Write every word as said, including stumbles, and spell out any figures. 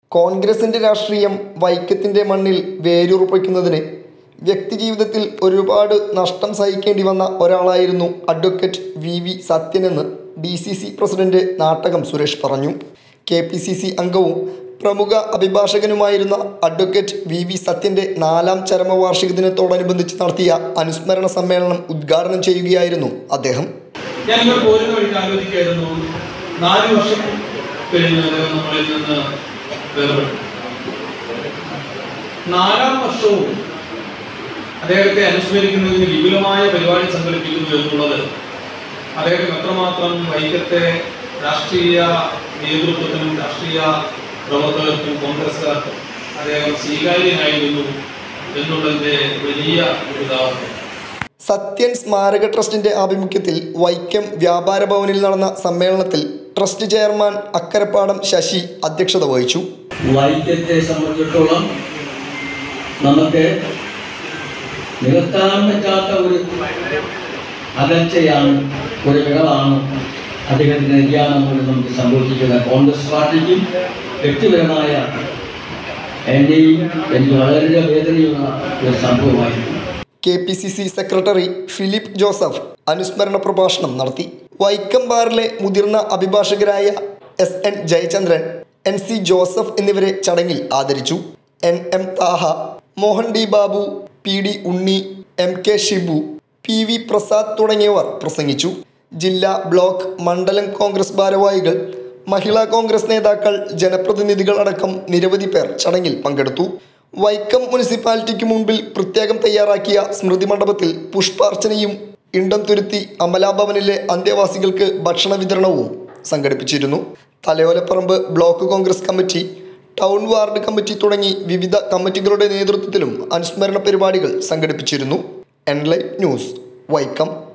കോൺഗ്രസിൻ്റെ രാഷ്ട്രീയം വൈക്കത്തിൻ്റെ മണ്ണിൽ വേരുറപ്പിക്കുന്നതിന് വ്യക്തിജീവിതത്തിൽ ഒരുപാട് നഷ്ടം സഹിക്കേണ്ടി വന്ന ഒരാളായിരുന്നു അഡ്വക്കേറ്റ് വി വി സത്യനെന്ന് D C C president Nattakom Suresh പറഞ്ഞു. കെ പി സി സി അംഗവും പ്രമുഖ അഭിഭാഷകനുമായിരുന്ന അഡ്വക്കേറ്റ് വി വി സത്യൻ്റെ നാലാം ചരമവാർഷിക ദിനത്തോടനുബന്ധിച്ച് നടത്തിയ അനുസ്മരണ സമ്മേളനം ഉദ്ഘാടനം ചെയ്യുകയായിരുന്നു അദ്ദേഹം. ഞാനിപ്പോൾ പോരുന്ന വഴിക്ക് ആലോചിക്കായിരുന്നു, നാല് വർഷം കഴിഞ്ഞ് അദ്ദേഹം നമ്മളിൽ നിന്ന് വേർപെട്ടു. നാലാം വർഷവും അദ്ദേഹത്തെ അനുസ്മരിക്കുന്നതിന് വിപുലമായ പരിപാടി സംഘടിപ്പിക്കുന്നു എന്നുള്ളത് അദ്ദേഹം എത്രമാത്രം വൈക്കത്തെ രാഷ്ട്രീയ നേതൃത്വത്തിനും രാഷ്ട്രീയ പ്രവർത്തകർക്കും കോൺഗ്രസ്സുകാർക്കും അദ്ദേഹം സ്വീകാര്യനായിരുന്നു എന്നുള്ളതിൻ്റെ വലിയ ഉദാഹരണം. സത്യൻ സ്മാരക ട്രസ്റ്റിന്റെ ആഭിമുഖ്യത്തിൽ വൈക്കം വ്യാപാര ഭവനിൽ നടന്ന സമ്മേളനത്തിൽ ട്രസ്റ്റ് ചെയർമാൻ അക്കരപ്പാടം ശശി അധ്യക്ഷത വഹിച്ചു. വൈക്കത്തെ സംബന്ധിച്ചിടത്തോളം നമുക്ക് നികത്താൻ പറ്റാത്ത ഒരു അകൽച്ചയാണ്, ഒരു വിടവാണ് അദ്ദേഹത്തിൻ്റെ നിര്യാണം മൂലം നമുക്ക് സംഭവിച്ചിരിക്കുന്ന. കോൺഗ്രസ് പാർട്ടിക്കും വ്യക്തിപരമായ എന്നെയും എനിക്ക് വളരെ വേദനയുള്ള ഒരു സംഭവമായിരുന്നു. K P C C secretary Philip Joseph അനുസ്മരണ പ്രഭാഷണം നടത്തി. വൈക്കം ബാറിലെ മുതിർന്ന അഭിഭാഷകരായ S N Jayachandran, N C Joseph എന്നിവരെ ചടങ്ങിൽ ആദരിച്ചു. N M Thaha, Mohan D Babu, P D Unni, M K Shibu, P V Prasad തുടങ്ങിയവർ പ്രസംഗിച്ചു. ജില്ലാ, ബ്ലോക്ക്, മണ്ഡലം കോൺഗ്രസ് ഭാരവാഹികൾ, മഹിളാ കോൺഗ്രസ് നേതാക്കൾ, ജനപ്രതിനിധികൾ അടക്കം നിരവധി പേർ ചടങ്ങിൽ പങ്കെടുത്തു. വൈക്കം മുനിസിപ്പാലിറ്റിക്ക് മുൻപിൽ പ്രത്യേകം തയ്യാറാക്കിയ സ്മൃതി മണ്ഡപത്തിൽ പുഷ്പാർച്ചനയും ഇണ്ടംതുരുത്തി അമലാഭവനിലെ അന്തേവാസികൾക്ക് ഭക്ഷണ വിതരണവും സംഘടിപ്പിച്ചിരുന്നു. Thalayolaparambu block Congress committee, town ward committee തുടങ്ങി വിവിധ കമ്മിറ്റികളുടെ നേതൃത്വത്തിലും അനുസ്മരണ പരിപാടികൾ സംഘടിപ്പിച്ചിരുന്നു. Enlight News, Vaikom.